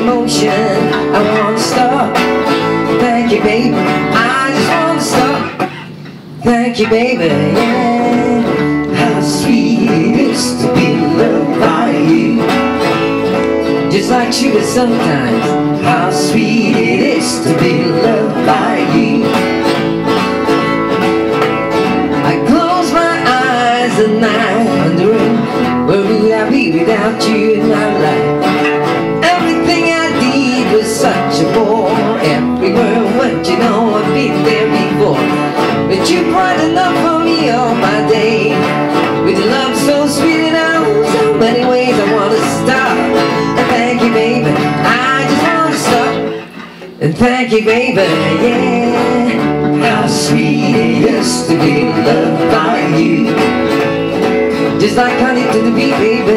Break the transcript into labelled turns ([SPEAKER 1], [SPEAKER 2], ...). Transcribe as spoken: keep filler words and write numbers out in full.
[SPEAKER 1] emotion. I wanna stop. Thank you, baby. I just wanna stop. Thank you, baby. Yeah. How sweet it is to be loved by you. Just like sugar sometimes. How sweet it is to be loved by you. I close my eyes at night, wondering where would I be without you in my life. Everything I did was such a bore. Everywhere I went, you know I've been there before. But you brightened up for me all my day. With your love so sweet and oh, so many ways I wanna stop. Thank you, baby, I just wanna stop. And thank you, baby, yeah. How sweet it is to be loved by you. Just like honey to the bee, baby.